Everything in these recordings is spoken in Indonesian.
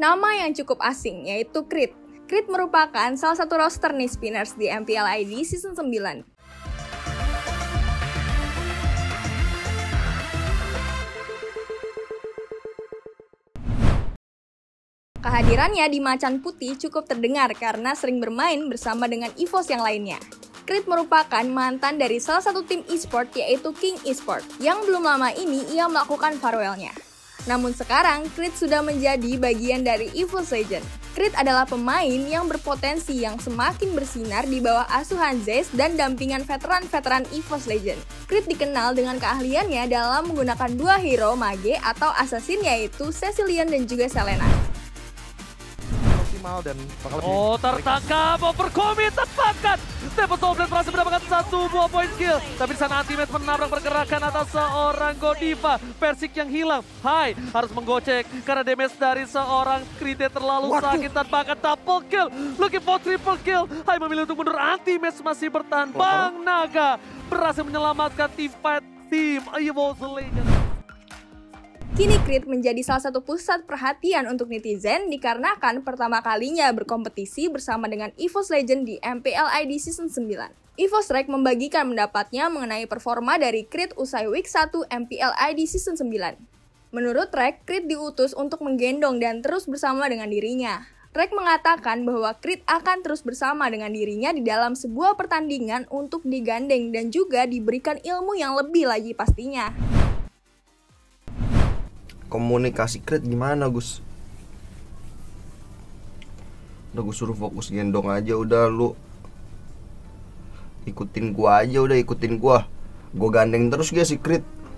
Nama yang cukup asing yaitu Creed. Creed merupakan salah satu roster nih spinners di MPL ID Season 9. Kehadirannya di Macan Putih cukup terdengar karena sering bermain bersama dengan EVOS yang lainnya. Creed merupakan mantan dari salah satu tim e-sport yaitu King Esport, yang belum lama ini ia melakukan farewell-nya. Namun sekarang, Creed sudah menjadi bagian dari EVOS Legend. Creed adalah pemain yang berpotensi yang semakin bersinar di bawah asuhan Zeyzz dan dampingan veteran-veteran EVOS Legend. Creed dikenal dengan keahliannya dalam menggunakan dua hero mage atau assassin yaitu Cecilion dan juga Selena. Dan tertangkap, overcommit, tepatkan. Stephen Soblet berhasil mendapatkan satu buah point kill. Tapi di sana Anti-Mage menabrak pergerakan atas seorang Godiva. Persik yang hilang. Hai, harus menggocek karena damage dari seorang Krite terlalu sakit tanpa akan double kill. Looking for triple kill. Hai memilih untuk mundur, Anti-Mage masih bertahan. Bang Naga berhasil menyelamatkan tim EVOS Legend. Kini Creed menjadi salah satu pusat perhatian untuk netizen dikarenakan pertama kalinya berkompetisi bersama dengan EVOS Legend di MPL ID Season 9. EVOS Rec membagikan pendapatnya mengenai performa dari Creed usai Week 1 MPL ID Season 9. Menurut Rec, Creed diutus untuk menggendong dan terus bersama dengan dirinya. Rec mengatakan bahwa Creed akan terus bersama dengan dirinya di dalam sebuah pertandingan untuk digandeng dan juga diberikan ilmu yang lebih lagi pastinya. komunikasi Creed gimana, Gus? Udah gue suruh fokus gendong aja, udah lu ikutin gua aja, udah ikutin gua. Gua gandeng terus guys si Creed.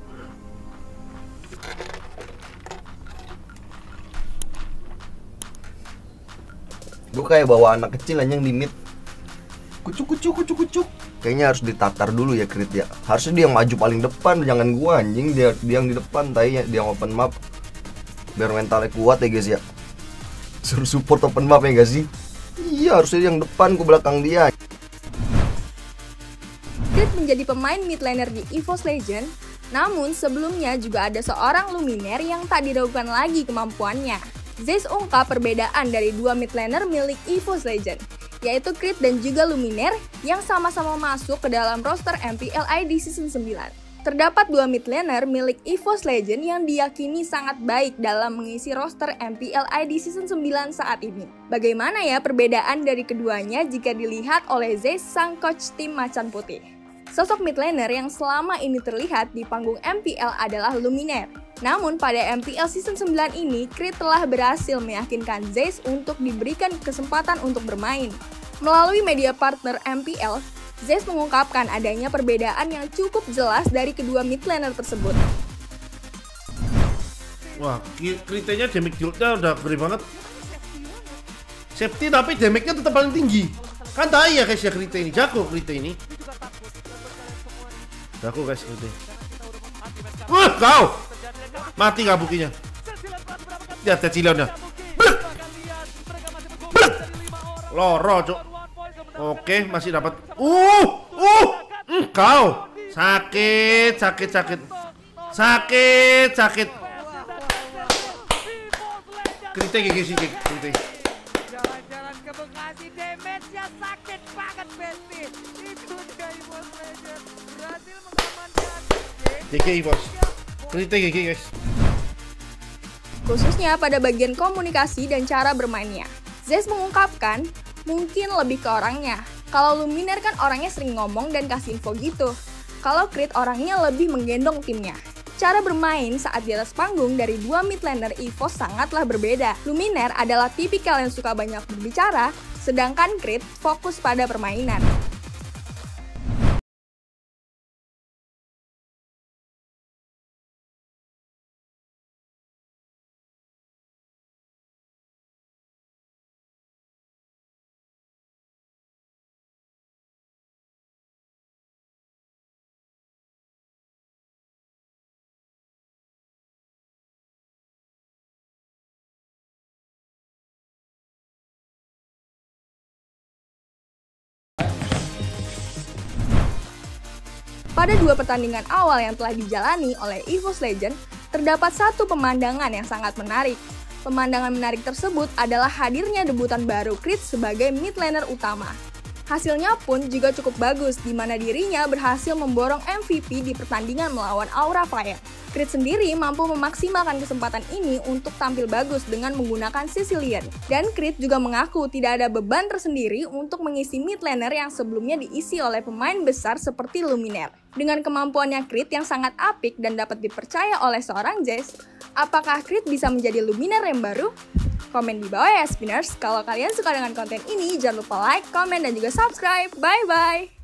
Gue kayak bawa anak kecil anjing di mid. Kucuk. Kayaknya harus ditatar dulu ya Creed ya. Harusnya dia yang maju paling depan, jangan gua anjing. Dia yang di depan, dia yang open map. Biar mentalnya kuat ya guys ya. Suruh support open map ya gak sih? Iya, harusnya dia yang depan, gua belakang dia. Creed menjadi pemain mid laner di EVOS Legend. Namun sebelumnya juga ada seorang Luminaire yang tak diragukan lagi kemampuannya. Zeyzz ungkap perbedaan dari dua mid laner milik EVOS Legend, yaitu Creed dan juga Luminaire yang sama-sama masuk ke dalam roster MPL ID Season 9. Terdapat dua mid laner milik EVOS Legend yang diyakini sangat baik dalam mengisi roster MPL ID Season 9 saat ini. Bagaimana ya perbedaan dari keduanya jika dilihat oleh Zeyzz sang coach tim Macan Putih? Sosok mid laner yang selama ini terlihat di panggung MPL adalah Luminaire. Namun pada MPL Season 9 ini, Creed telah berhasil meyakinkan Zeyzz untuk diberikan kesempatan untuk bermain. Melalui media partner MPL, Zeyzz mengungkapkan adanya perbedaan yang cukup jelas dari kedua mid laner tersebut. Wah, Creed-nya damage guild-nya udah gede banget. Safety tapi damage-nya tetap paling tinggi. Kan tai ya guys ya Creed ini, jago Creed ini. Jago guys Creed. Kau! Mati gak bukinya? Lihat Cecilionnya. Loro, cok. Oke, masih dapat. Kau sakit. Krite gigi sih, Krite. Jalan-jalan ke Bekasi, damage-nya sakit banget, Besti. Itu dia EVOS Legend berhasil mengamankan. GG EVOS. Krite gigi guys. Khususnya pada bagian komunikasi dan cara bermainnya. Zeyzz mengungkapkan, mungkin lebih ke orangnya. Kalau Luminaire kan orangnya sering ngomong dan kasih info gitu. Kalau Creed orangnya lebih menggendong timnya. Cara bermain saat di atas panggung dari dua mid laner EVOS sangatlah berbeda. Luminaire adalah tipikal yang suka banyak berbicara, sedangkan Creed fokus pada permainan. Pada dua pertandingan awal yang telah dijalani oleh EVOS Legend, terdapat satu pemandangan yang sangat menarik. Pemandangan menarik tersebut adalah hadirnya debutan baru Creed sebagai mid laner utama. Hasilnya pun juga cukup bagus, di mana dirinya berhasil memborong MVP di pertandingan melawan Aura Fire. Creed sendiri mampu memaksimalkan kesempatan ini untuk tampil bagus dengan menggunakan Sicilian. Dan Creed juga mengaku tidak ada beban tersendiri untuk mengisi mid laner yang sebelumnya diisi oleh pemain besar seperti Luminaire. Dengan kemampuannya Creed yang sangat apik dan dapat dipercaya oleh seorang Jayce, apakah Creed bisa menjadi Luminaire yang baru? Komen di bawah ya Spinners. Kalau kalian suka dengan konten ini, jangan lupa like, komen, dan juga subscribe. Bye-bye!